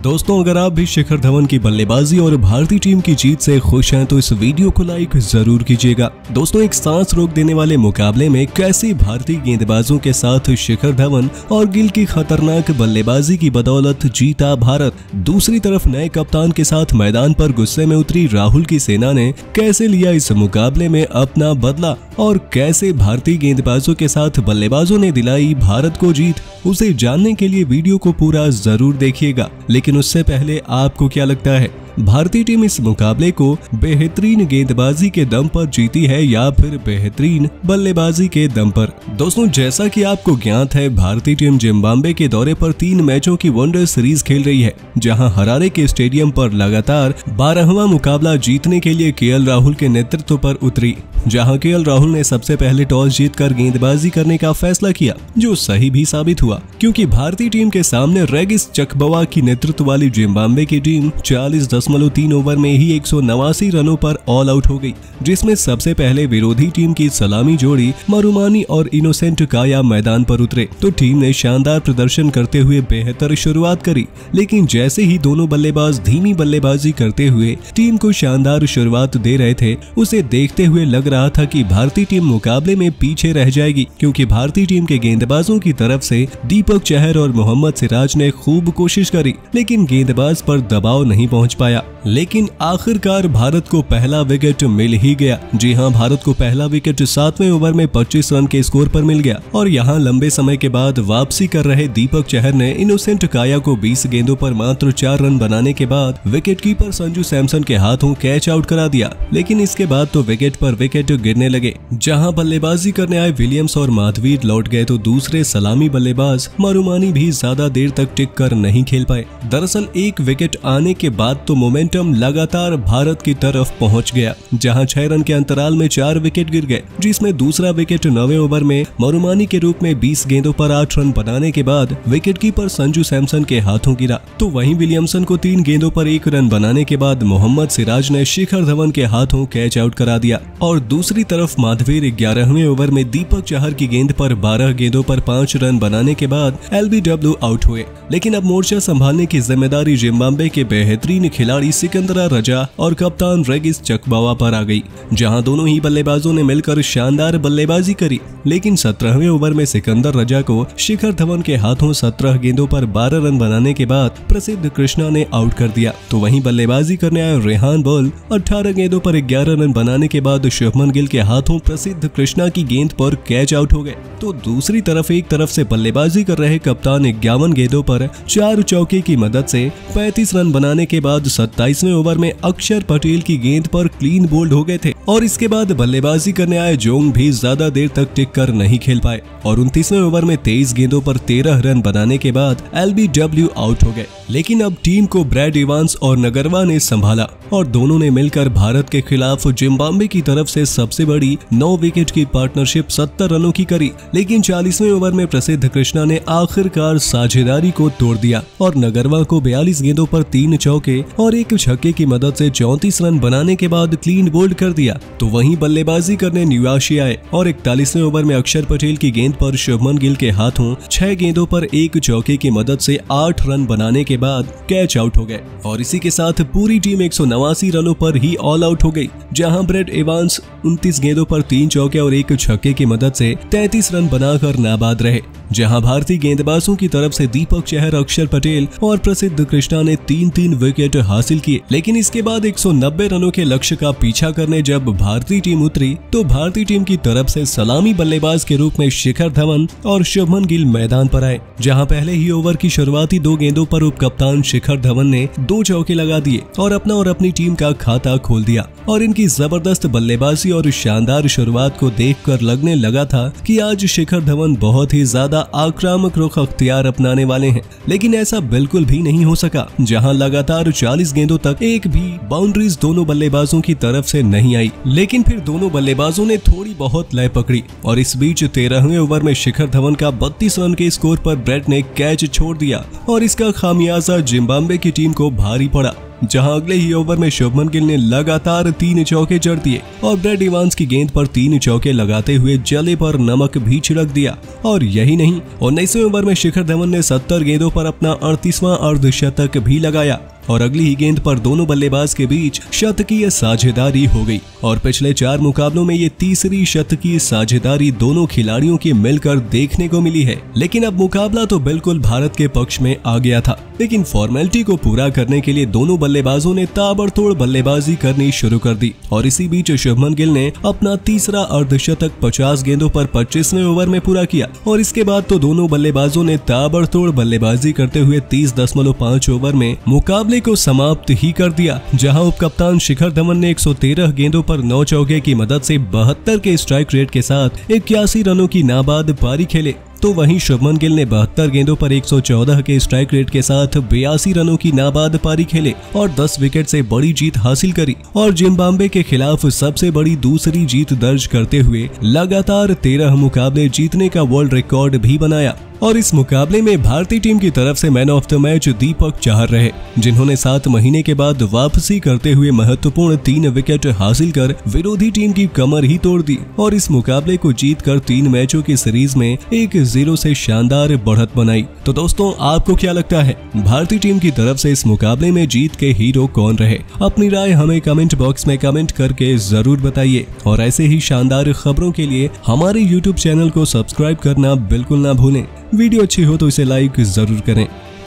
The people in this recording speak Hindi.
दोस्तों, अगर आप भी शिखर धवन की बल्लेबाजी और भारतीय टीम की जीत से खुश हैं तो इस वीडियो को लाइक जरूर कीजिएगा। दोस्तों, एक सांस रोक देने वाले मुकाबले में कैसे भारतीय गेंदबाजों के साथ शिखर धवन और गिल की खतरनाक बल्लेबाजी की बदौलत जीता भारत। दूसरी तरफ नए कप्तान के साथ मैदान पर गुस्से में उतरी राहुल की सेना ने कैसे लिया इस मुकाबले में अपना बदला और कैसे भारतीय गेंदबाजों के साथ बल्लेबाजों ने दिलाई भारत को जीत, उसे जानने के लिए वीडियो को पूरा जरूर देखिएगा। लेकिन उससे पहले आपको क्या लगता है, भारतीय टीम इस मुकाबले को बेहतरीन गेंदबाजी के दम पर जीती है या फिर बेहतरीन बल्लेबाजी के दम पर? दोस्तों, जैसा कि आपको ज्ञात है, भारतीय टीम जिम्बाब्वे के दौरे पर 3 मैचों की वनडे सीरीज खेल रही है, जहां हरारे के स्टेडियम पर लगातार 12वां मुकाबला जीतने के लिए केएल राहुल के नेतृत्व पर उतरी। जहां केएल राहुल ने सबसे पहले टॉस जीतकर गेंदबाजी करने का फैसला किया, जो सही भी साबित हुआ, क्योंकि भारतीय टीम के सामने रेगिस चकबवा की नेतृत्व वाली जिम्बाब्वे की टीम 40.3 ओवर में ही 189 रनों पर ऑल आउट हो गई, जिसमें सबसे पहले विरोधी टीम की सलामी जोड़ी मरुमानी और इनोसेंट काया मैदान पर उतरे तो टीम ने शानदार प्रदर्शन करते हुए बेहतर शुरुआत करी। लेकिन जैसे ही दोनों बल्लेबाज धीमी बल्लेबाजी करते हुए टीम को शानदार शुरुआत दे रहे थे, उसे देखते हुए लग रहा था कि भारतीय टीम मुकाबले में पीछे रह जाएगी, क्योंकि भारतीय टीम के गेंदबाजों की तरफ से दीपक चहर और मोहम्मद सिराज ने खूब कोशिश करी, लेकिन गेंदबाज पर दबाव नहीं पहुंच पाया। लेकिन आखिरकार भारत को पहला विकेट मिल ही गया। जी हां, भारत को पहला विकेट 7वें ओवर में 25 रन के स्कोर पर मिल गया और यहां लंबे समय के बाद वापसी कर रहे दीपक चहर ने इनोसेंट काया को 20 गेंदों पर मात्र 4 रन बनाने के बाद विकेटकीपर संजू सैमसन के हाथों कैच आउट करा दिया। लेकिन इसके बाद तो विकेट पर विकेट गिरने लगे। जहां बल्लेबाजी करने आए विलियम्स और माधवीर लौट गए तो दूसरे सलामी बल्लेबाज मरुमानी भी ज्यादा देर तक टिक कर नहीं खेल पाए। दरअसल एक विकेट आने के बाद तो मोमेंटम लगातार भारत की तरफ पहुंच गया, जहां 6 रन के अंतराल में 4 विकेट गिर गए, जिसमें दूसरा विकेट 9वें ओवर में मरुमानी के रूप में 20 गेंदों पर 8 रन बनाने के बाद विकेटकीपर संजू सैमसन के हाथों गिरा। तो वहीं विलियमसन को 3 गेंदों पर 1 रन बनाने के बाद मोहम्मद सिराज ने शिखर धवन के हाथों कैच आउट करा दिया और दूसरी तरफ माधवीर 11वें ओवर में दीपक चहर की गेंद पर 12 गेंदों पर 5 रन बनाने के बाद एलबीडब्ल्यू आउट हुए। लेकिन अब मोर्चा संभालने की जिम्मेदारी जिम्बाब्वे के बेहतरीन खिलाड़ी सिकंदरा रजा और कप्तान रेगिस चकबवा पर आ गई, जहां दोनों ही बल्लेबाजों ने मिलकर शानदार बल्लेबाजी करी। लेकिन 17वें ओवर में सिकंदर रजा को शिखर धवन के हाथों 17 गेंदों पर 12 रन बनाने के बाद प्रसिद्ध कृष्णा ने आउट कर दिया। तो वहीं बल्लेबाजी करने आए रेहान बॉल 18 गेंदों पर 11 रन बनाने के बाद शुभमन गिल के हाथों प्रसिद्ध कृष्णा की गेंद पर कैच आउट हो गए। तो दूसरी तरफ एक तरफ से बल्लेबाजी कर रहे कप्तान 51 गेंदों पर 4 चौके की मदद से 35 रन बनाने के बाद 27वें ओवर में अक्षर पटेल की गेंद पर क्लीन बोल्ड हो गए थे और इसके बाद बल्लेबाजी करने आए जोंग भी ज्यादा देर तक टिक कर नहीं खेल पाए और 29वें ओवर में 23 गेंदों पर 13 रन बनाने के बाद एलबीडब्ल्यू आउट हो गए। लेकिन अब टीम को ब्रैड इवांस और नगरवा ने संभाला और दोनों ने मिलकर भारत के खिलाफ जिम्बाब्वे की तरफ से सबसे बड़ी 9 विकेट की पार्टनरशिप 70 रनों की करी। लेकिन 40वें ओवर में प्रसिद्ध कृष्णा ने आखिरकार साझेदारी को तोड़ दिया और नगरवा को 42 गेंदों पर 3 चौके और 1 छक्के की मदद से 34 रन बनाने के बाद क्लीन बोल्ड कर दिया। तो वहीं बल्लेबाजी करने न्यूयाशी आए और 41वें ओवर में अक्षर पटेल की गेंद पर शुभमन गिल के हाथों 6 गेंदों पर 1 चौके की मदद से 8 रन बनाने के बाद कैच आउट हो गए और इसी के साथ पूरी टीम 189 रनों पर ही ऑल आउट हो गई, जहां ब्रैड इवांस 29 गेंदों पर 3 चौके और 1 छक्के की मदद से 33 रन बनाकर नाबाद रहे। जहां भारतीय गेंदबाजों की तरफ से दीपक चहर, अक्षर पटेल और प्रसिद्ध कृष्णा ने 3-3 विकेट हासिल किए। लेकिन इसके बाद 190 रनों के लक्ष्य का पीछा करने जब भारतीय टीम उतरी तो भारतीय टीम की तरफ से सलामी बल्लेबाज के रूप में शिखर धवन और शुभमन गिल मैदान पर आए, जहां पहले ही ओवर की शुरुआती 2 गेंदों पर उपकप्तान शिखर धवन ने 2 चौके लगा दिए और अपना और अपनी टीम का खाता खोल दिया। और इनकी जबरदस्त बल्लेबाजी और शानदार शुरुआत को देखकर लगने लगा था कि आज शिखर धवन बहुत ही ज्यादा आक्रामक रुख अख्तियार अपनाने वाले हैं। लेकिन ऐसा बिल्कुल भी नहीं हो सका, जहां लगातार 40 22 गेंदों तक एक भी बाउंड्रीज दोनों बल्लेबाजों की तरफ से नहीं आई, लेकिन फिर दोनों बल्लेबाजों ने थोड़ी बहुत लय पकड़ी और इस बीच 13वें ओवर में शिखर धवन का 32 रन के स्कोर पर ब्रेट ने कैच छोड़ दिया और इसका खामियाजा जिम्बाब्वे की टीम को भारी पड़ा, जहां अगले ही ओवर में शुभमन गिल ने लगातार 3 चौके जड़ दिए और ब्रैड इवांस की गेंद पर 3 चौके लगाते हुए जले पर नमक भी छिड़क दिया। और यही नहीं, 19वें ओवर में शिखर धवन ने 70 गेंदों पर अपना 38वां अर्धशतक भी लगाया और अगली ही गेंद पर दोनों बल्लेबाज के बीच शतकीय साझेदारी हो गई और पिछले 4 मुकाबलों में ये तीसरी शतकीय साझेदारी दोनों खिलाड़ियों की मिलकर देखने को मिली है। लेकिन अब मुकाबला तो बिल्कुल भारत के पक्ष में आ गया था, लेकिन फॉर्मेलिटी को पूरा करने के लिए दोनों बल्लेबाजों ने ताबड़तोड़ बल्लेबाजी करनी शुरू कर दी और इसी बीच शुभमन गिल ने अपना तीसरा अर्धशतक 50 गेंदों पर 25वें ओवर में पूरा किया और इसके बाद तो दोनों बल्लेबाजों ने ताबड़तोड़ बल्लेबाजी करते हुए 30.5 ओवर में मुकाबले को समाप्त ही कर दिया, जहां उपकप्तान शिखर धवन ने 113 गेंदों पर 9 चौके की मदद से 72 के स्ट्राइक रेट के साथ 81 रनों की नाबाद पारी खेले, तो वहीं शुभमन गिल ने 72 गेंदों पर 114 के स्ट्राइक रेट के साथ 82 रनों की नाबाद पारी खेले और 10 विकेट से बड़ी जीत हासिल करी और जिम्बाब्वे के खिलाफ सबसे बड़ी दूसरी जीत दर्ज करते हुए लगातार 13 मुकाबले जीतने का वर्ल्ड रिकॉर्ड भी बनाया। और इस मुकाबले में भारतीय टीम की तरफ से man of the match Deepak Chahar रहे, जिन्होंने 7 महीने के बाद वापसी करते हुए महत्वपूर्ण 3 विकेट हासिल कर विरोधी टीम की कमर ही तोड़ दी और इस मुकाबले को जीतकर 3 मैचों की सीरीज में 1-0 से शानदार बढ़त बनाई। तो दोस्तों, आपको क्या लगता है भारतीय टीम की तरफ से इस मुकाबले में जीत के हीरो कौन रहे? अपनी राय हमें कमेंट बॉक्स में कमेंट करके जरूर बताइए और ऐसे ही शानदार खबरों के लिए हमारे YouTube चैनल को सब्सक्राइब करना बिल्कुल ना भूलें। वीडियो अच्छी हो तो इसे लाइक जरूर करें।